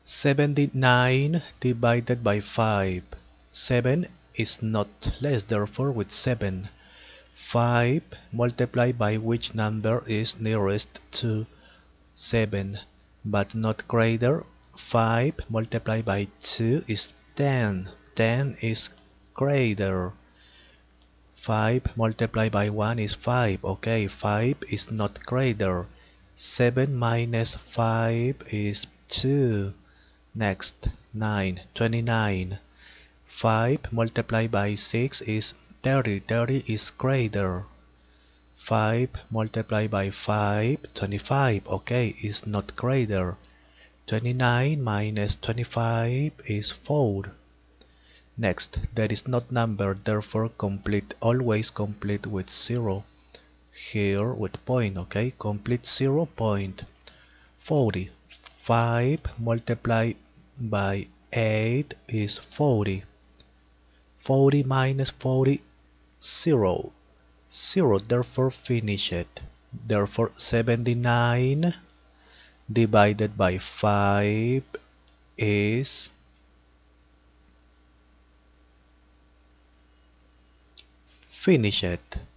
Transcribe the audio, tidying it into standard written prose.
79 divided by 5. 7 is not less, therefore with 7. 5 multiplied by which number is nearest to 7, but not greater. 5 multiplied by 2 is 10. 10 is greater. 5 multiplied by 1 is 5. Okay, 5 is not greater. 7 minus 5 is 2. Next, 9. 29. 5 multiplied by 6 is 30. 30 is greater. 5 multiplied by 5, 25. Okay, is not greater. 29 minus 25 is 4. Next, there is not number, therefore complete, always complete with 0. Here with point, okay, complete 0 point. 40. 5 multiplied by 8 is 40. 40 minus 40, 0. 0, therefore finish it. Therefore 79 divided by 5 is finish it.